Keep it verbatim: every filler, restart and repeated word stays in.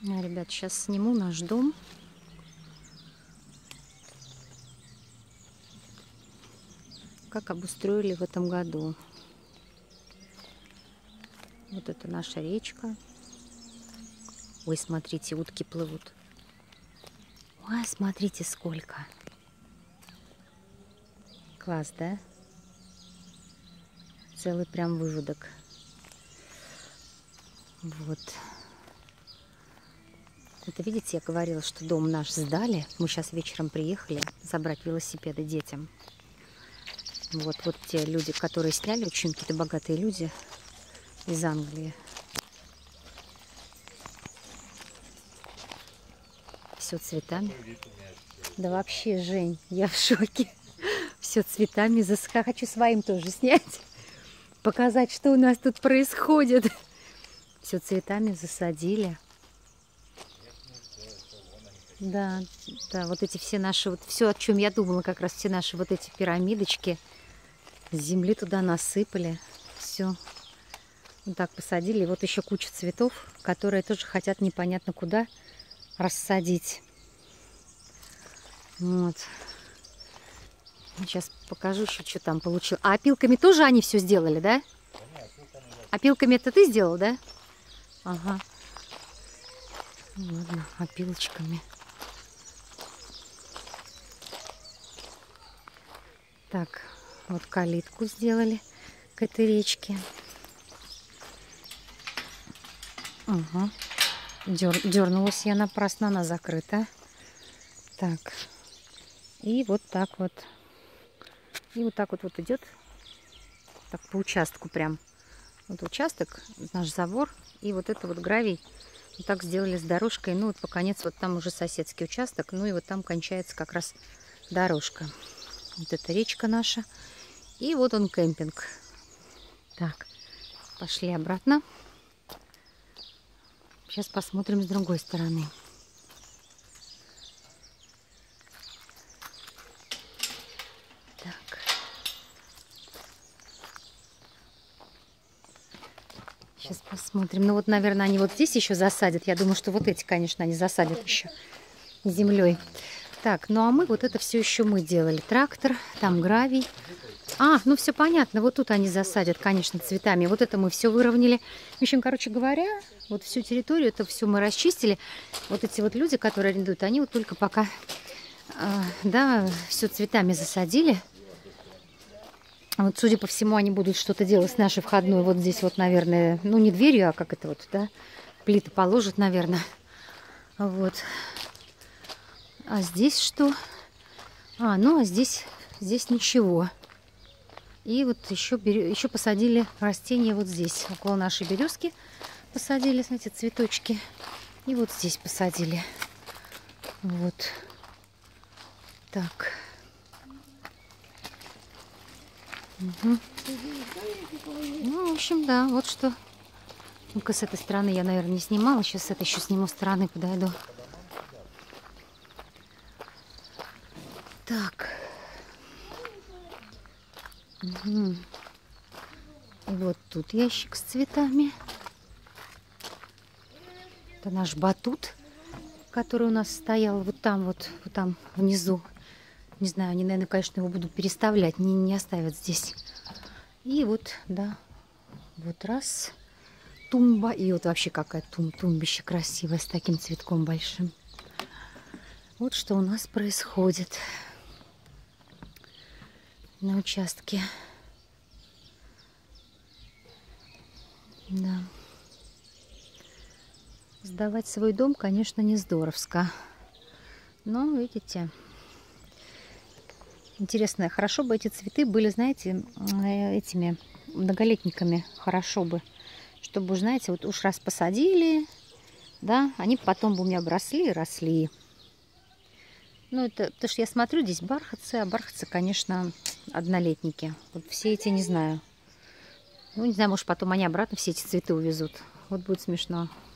А, ребят, сейчас сниму наш дом. Как обустроили в этом году. Вот это наша речка. Ой, смотрите, утки плывут. Ой, смотрите, сколько. Класс, да? Целый прям выводок. Вот. Это, видите, я говорила, что дом наш сдали. Мы сейчас вечером приехали забрать велосипеды детям. Вот, вот те люди, которые сняли, очень какие-то богатые люди из Англии. Все цветами. Да вообще, Жень, я в шоке. Все цветами засыхает. Хочу своим тоже снять. Показать, что у нас тут происходит. Все цветами засадили. Да, да, вот эти все наши, вот все, о чем я думала, как раз все наши вот эти пирамидочки с земли туда насыпали. Все. Вот так посадили. И вот еще куча цветов, которые тоже хотят непонятно куда рассадить. Вот. Сейчас покажу еще, что там получил. А опилками тоже они все сделали, да? Опилками это ты сделал, да? Ага. Ладно, опилочками. Так, вот калитку сделали к этой речке. Ага. Дер, дернулась я напрасно, она закрыта. Так. И вот так вот. И вот так вот, вот идет. Так, по участку прям. Вот участок, наш забор. И вот это вот гравий. Вот так сделали с дорожкой. Ну вот по конец вот там уже соседский участок. Ну и вот там кончается как раз дорожка. Вот эта речка наша. И вот он кемпинг. Так, пошли обратно. Сейчас посмотрим с другой стороны. Так. Сейчас посмотрим. Ну вот, наверное, они вот здесь еще засадят. Я думаю, что вот эти, конечно, они засадят еще землей. Так, ну а мы вот это все еще мы делали. Трактор, там гравий. А, ну все понятно. Вот тут они засадят, конечно, цветами. Вот это мы все выровняли. В общем, короче говоря, вот всю территорию, это все мы расчистили. Вот эти вот люди, которые арендуют, они вот только пока, э, да, все цветами засадили. Вот, судя по всему, они будут что-то делать с нашей входной. Вот здесь вот, наверное, ну не дверью, а как это вот, да, плиты положат, наверное. Вот. А здесь что? А, ну а здесь, здесь ничего. И вот еще, еще посадили растения вот здесь. Около нашей березки посадили, знаете, цветочки. И вот здесь посадили. Вот. Так. Угу. Ну, в общем, да, вот что. Ну-ка, с этой стороны я, наверное, не снимала. Сейчас с этой еще сниму стороны, подойду. Так. Угу. И вот тут ящик с цветами. Это наш батут, который у нас стоял вот там, вот, вот там внизу. Не знаю, они, наверное, конечно, его будут переставлять, не, не оставят здесь. И вот, да, вот раз тумба. И вот вообще какая тум, тумбища красивая с таким цветком большим. Вот что у нас происходит на участке. Да. Сдавать свой дом, конечно, не здоровско. Но, видите, интересно, хорошо бы эти цветы были, знаете, этими многолетниками. Хорошо бы. Чтобы, знаете, вот уж раз посадили, да, они потом бы у меня обросли и росли. Ну, это, потому что я смотрю, здесь бархатцы, а бархатцы, конечно, однолетники. Вот все эти, не знаю. Ну, не знаю, может, потом они обратно все эти цветы увезут. Вот будет смешно.